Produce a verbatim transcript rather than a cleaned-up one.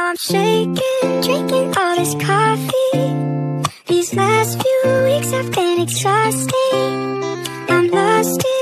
I'm shaking, drinking all this coffee. These last few weeks have been exhausting. I'm lost in